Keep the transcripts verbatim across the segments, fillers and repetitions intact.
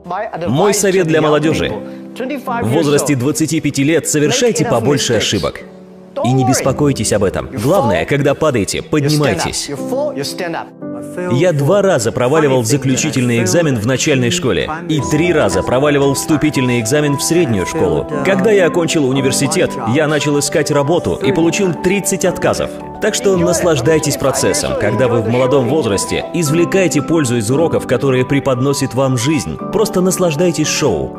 Мой совет для молодежи. В возрасте двадцати пяти лет совершайте побольше ошибок. И не беспокойтесь об этом. Главное, когда падаете, поднимайтесь. Я два раза проваливал заключительный экзамен в начальной школе и три раза проваливал вступительный экзамен в среднюю школу. Когда я окончил университет, я начал искать работу и получил тридцать отказов. Так что наслаждайтесь процессом, когда вы в молодом возрасте, извлекайте пользу из уроков, которые преподносит вам жизнь. Просто наслаждайтесь шоу.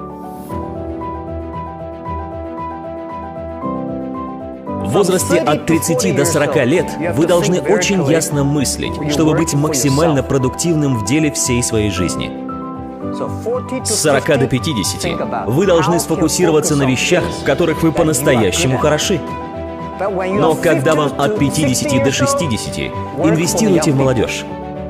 В возрасте от тридцати до сорока лет вы должны очень ясно мыслить, чтобы быть максимально продуктивным в деле всей своей жизни. С сорока до пятидесяти вы должны сфокусироваться на вещах, в которых вы по-настоящему хороши. Но когда вам от пятидесяти до шестидесяти, инвестируйте в молодежь.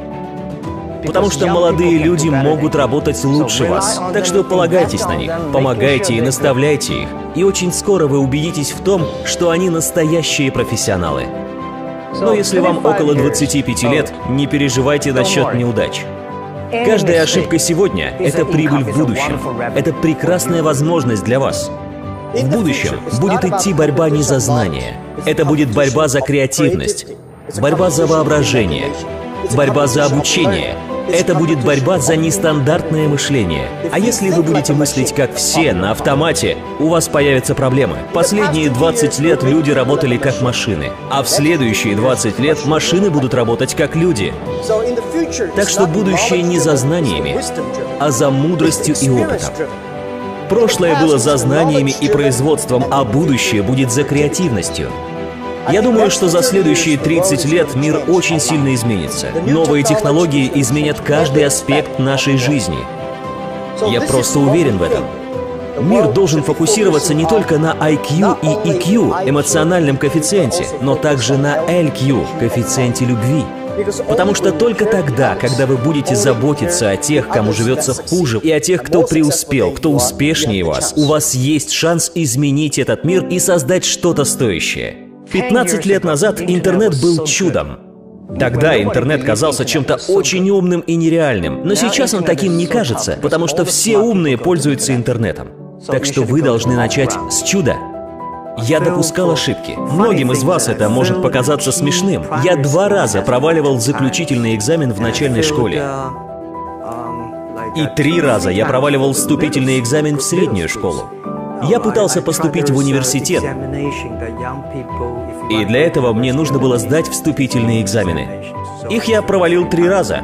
Потому что молодые люди могут работать лучше вас. Так что полагайтесь на них, помогайте и наставляйте их. И очень скоро вы убедитесь в том, что они настоящие профессионалы. Но если вам около двадцати пяти лет, не переживайте насчет неудач. Каждая ошибка сегодня – это прибыль в будущем. Это прекрасная возможность для вас. В будущем будет идти борьба не за знания. Это будет борьба за креативность, борьба за воображение, борьба за обучение. Это будет борьба за нестандартное мышление. А если вы будете мыслить как все, на автомате, у вас появятся проблемы. Последние двадцать лет люди работали как машины, а в следующие двадцать лет машины будут работать как люди. Так что будущее не за знаниями, а за мудростью и опытом. Прошлое было за знаниями и производством, а будущее будет за креативностью. Я думаю, что за следующие тридцать лет мир очень сильно изменится. Новые технологии изменят каждый аспект нашей жизни. Я просто уверен в этом. Мир должен фокусироваться не только на ай кью и и кью, эмоциональном коэффициенте, но также на эл кью, коэффициенте любви. Потому что только тогда, когда вы будете заботиться о тех, кому живется хуже, и о тех, кто преуспел, кто успешнее вас, у вас есть шанс изменить этот мир и создать что-то стоящее. пятнадцать лет назад интернет был чудом. Тогда интернет казался чем-то очень умным и нереальным, но сейчас он таким не кажется, потому что все умные пользуются интернетом. Так что вы должны начать с чуда. Я допускал ошибки. Многим из вас это может показаться смешным. Я два раза проваливал заключительный экзамен в начальной школе. И три раза я проваливал вступительный экзамен в среднюю школу. Я пытался поступить в университет, и для этого мне нужно было сдать вступительные экзамены. Их я провалил три раза.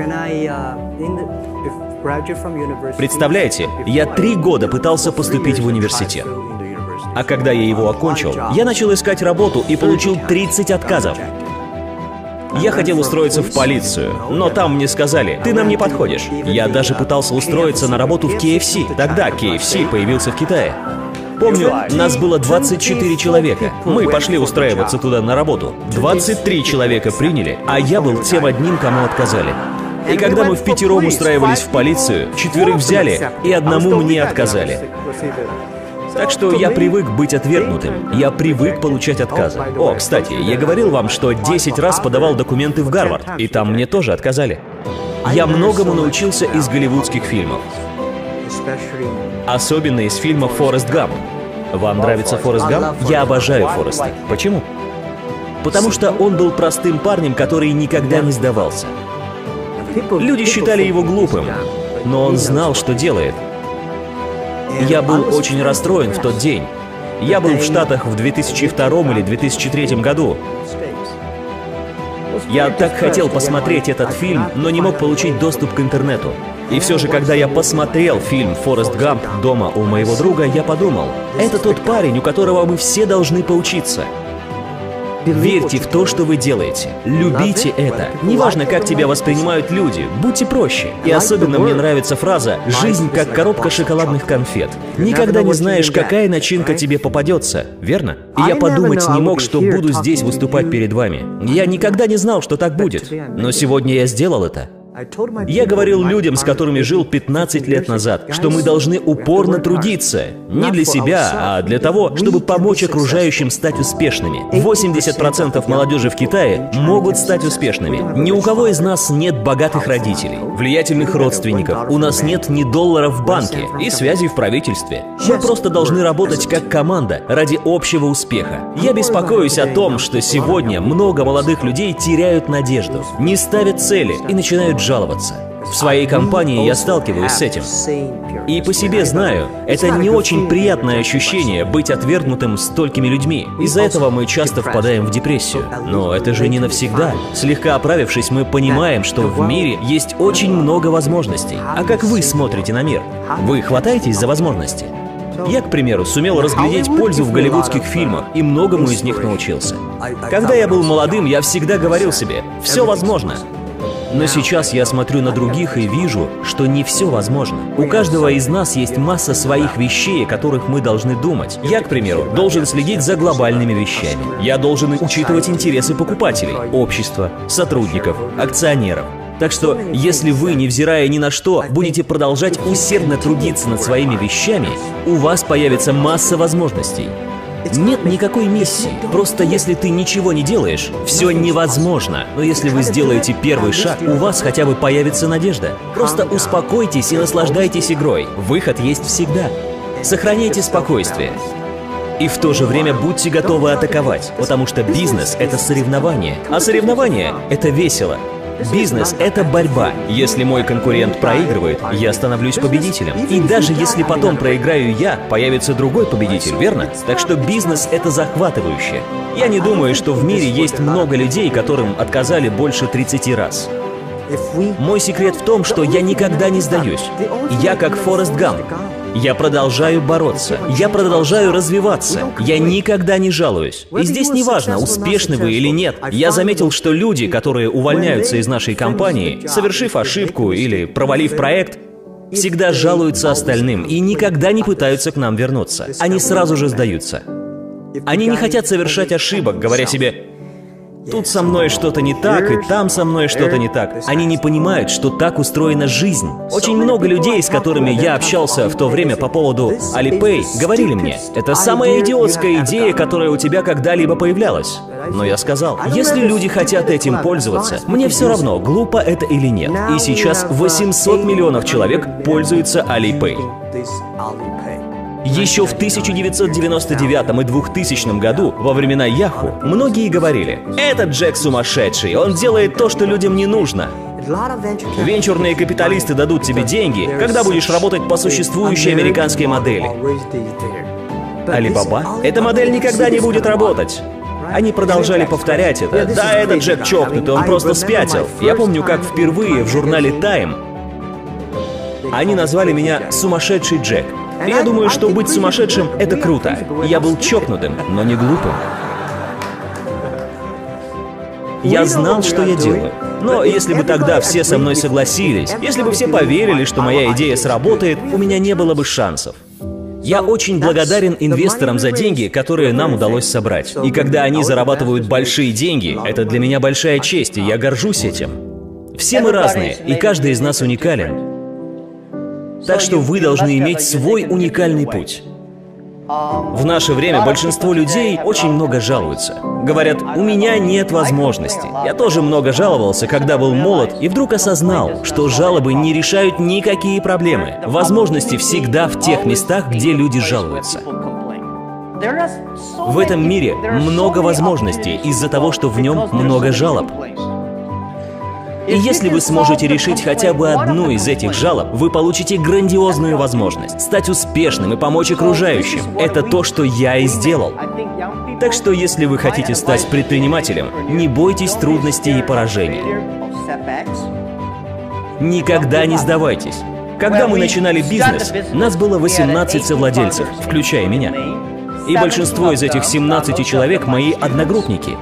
Представляете, я три года пытался поступить в университет. А когда я его окончил, я начал искать работу и получил тридцать отказов. Я хотел устроиться в полицию, но там мне сказали: «Ты нам не подходишь». Я даже пытался устроиться на работу в кей эф си. Тогда кей эф си появился в Китае. Помню, нас было двадцать четыре человека. Мы пошли устраиваться туда на работу. двадцать три человека приняли, а я был тем одним, кому отказали. И когда мы впятером устраивались в полицию, четверых взяли, и одному мне отказали. Так что я привык быть отвергнутым. Я привык получать отказы. О, кстати, я говорил вам, что десять раз подавал документы в Гарвард, и там мне тоже отказали. Я многому научился из голливудских фильмов. Особенно из фильма «Форест Гамп». Вам нравится Форест Гамп? Я обожаю Фореста. Почему? Потому что он был простым парнем, который никогда не сдавался. Люди считали его глупым, но он знал, что делает. Я был очень расстроен в тот день. Я был в Штатах в две тысячи втором или две тысячи третьем году. Я так хотел посмотреть этот фильм, но не мог получить доступ к интернету. И все же, когда я посмотрел фильм «Форест Гамп» дома у моего друга, я подумал: это тот парень, у которого мы все должны поучиться. Верьте в то, что вы делаете. Любите это. Неважно, как тебя воспринимают люди, будьте проще. И особенно мне нравится фраза «жизнь как коробка шоколадных конфет». Никогда не знаешь, какая начинка тебе попадется, верно? И я подумать не мог, что буду здесь выступать перед вами. Я никогда не знал, что так будет. Но сегодня я сделал это. Я говорил людям, с которыми жил пятнадцать лет назад, что мы должны упорно трудиться. Не для себя, а для того, чтобы помочь окружающим стать успешными. восемьдесят процентов молодежи в Китае могут стать успешными. Ни у кого из нас нет богатых родителей, влиятельных родственников, у нас нет ни доллара в банке и связей в правительстве. Мы просто должны работать как команда ради общего успеха. Я беспокоюсь о том, что сегодня много молодых людей теряют надежду, не ставят цели и начинают жаловаться. В своей компании я сталкиваюсь с этим. И по себе знаю, это не очень приятное ощущение быть отвергнутым столькими людьми. Из-за этого мы часто впадаем в депрессию. Но это же не навсегда. Слегка оправившись, мы понимаем, что в мире есть очень много возможностей. А как вы смотрите на мир? Вы хватаетесь за возможности? Я, к примеру, сумел разглядеть пользу в голливудских фильмах и многому из них научился. Когда я был молодым, я всегда говорил себе: «Все возможно». Но сейчас я смотрю на других и вижу, что не все возможно. У каждого из нас есть масса своих вещей, о которых мы должны думать. Я, к примеру, должен следить за глобальными вещами. Я должен учитывать интересы покупателей, общества, сотрудников, акционеров. Так что, если вы, невзирая ни на что, будете продолжать усердно трудиться над своими вещами, у вас появится масса возможностей. Нет никакой миссии. Просто если ты ничего не делаешь, все невозможно. Но если вы сделаете первый шаг, у вас хотя бы появится надежда. Просто успокойтесь и наслаждайтесь игрой. Выход есть всегда. Сохраняйте спокойствие. И в то же время будьте готовы атаковать, потому что бизнес — это соревнование, а соревнование — это весело. Бизнес — это борьба. Если мой конкурент проигрывает, я становлюсь победителем. И даже если потом проиграю я, появится другой победитель, верно? Так что бизнес — это захватывающе. Я не думаю, что в мире есть много людей, которым отказали больше тридцати раз. Мой секрет в том, что я никогда не сдаюсь. Я как Форест Гамп. Я продолжаю бороться. Я продолжаю развиваться. Я никогда не жалуюсь. И здесь не важно, успешны вы или нет. Я заметил, что люди, которые увольняются из нашей компании, совершив ошибку или провалив проект, всегда жалуются остальным и никогда не пытаются к нам вернуться. Они сразу же сдаются. Они не хотят совершать ошибок, говоря себе: «Тут со мной что-то не так, и там со мной что-то не так». Они не понимают, что так устроена жизнь. Очень много людей, с которыми я общался в то время по поводу Alipay, говорили мне: «Это самая идиотская идея, которая у тебя когда-либо появлялась». Но я сказал: если люди хотят этим пользоваться, мне все равно, глупо это или нет. И сейчас восемьсот миллионов человек пользуются Alipay. Еще в тысяча девятьсот девяносто девятом и двухтысячном году, во времена Yahoo, многие говорили: «Этот Джек сумасшедший, он делает то, что людям не нужно». Венчурные капиталисты дадут тебе деньги, когда будешь работать по существующей американской модели. Alibaba? Эта модель никогда не будет работать. Они продолжали повторять это. Да, этот Джек чокнутый, он просто спятил. Я помню, как впервые в журнале Time они назвали меня «сумасшедший Джек». Я думаю, что быть сумасшедшим — это круто. Я был чокнутым, но не глупым. Я знал, что я делаю. Но если бы тогда все со мной согласились, если бы все поверили, что моя идея сработает, у меня не было бы шансов. Я очень благодарен инвесторам за деньги, которые нам удалось собрать. И когда они зарабатывают большие деньги, это для меня большая честь, и я горжусь этим. Все мы разные, и каждый из нас уникален. Так что вы должны иметь свой уникальный путь. В наше время большинство людей очень много жалуются. Говорят: «У меня нет возможностей». Я тоже много жаловался, когда был молод, и вдруг осознал, что жалобы не решают никакие проблемы. Возможности всегда в тех местах, где люди жалуются. В этом мире много возможностей из-за того, что в нем много жалоб. И если вы сможете решить хотя бы одну из этих жалоб, вы получите грандиозную возможность стать успешным и помочь окружающим. Это то, что я и сделал. Так что, если вы хотите стать предпринимателем, не бойтесь трудностей и поражений. Никогда не сдавайтесь. Когда мы начинали бизнес, нас было восемнадцать совладельцев, включая меня. И большинство из этих семнадцати человек — мои одногруппники.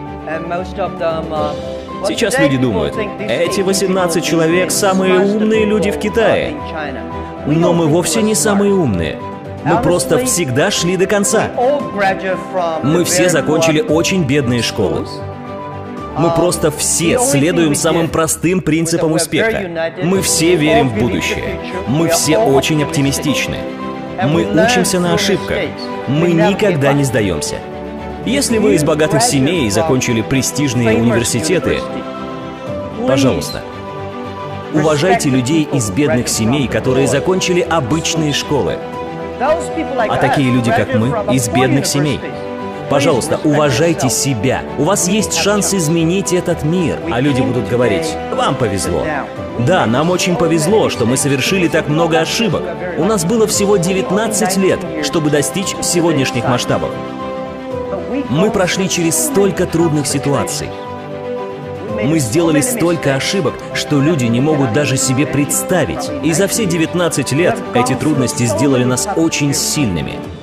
Сейчас люди думают: эти восемнадцать человек — самые умные люди в Китае. Но мы вовсе не самые умные. Мы просто всегда шли до конца. Мы все закончили очень бедные школы. Мы просто все следуем самым простым принципам успеха. Мы все верим в будущее. Мы все очень оптимистичны. Мы учимся на ошибках. Мы никогда не сдаемся. Если вы из богатых семей и закончили престижные университеты, пожалуйста, уважайте людей из бедных семей, которые закончили обычные школы. А такие люди, как мы, из бедных семей. Пожалуйста, уважайте себя. У вас есть шанс изменить этот мир. А люди будут говорить: вам повезло. Да, нам очень повезло, что мы совершили так много ошибок. У нас было всего девятнадцать лет, чтобы достичь сегодняшних масштабов. Мы прошли через столько трудных ситуаций. Мы сделали столько ошибок, что люди не могут даже себе представить. И за все девятнадцать лет эти трудности сделали нас очень сильными.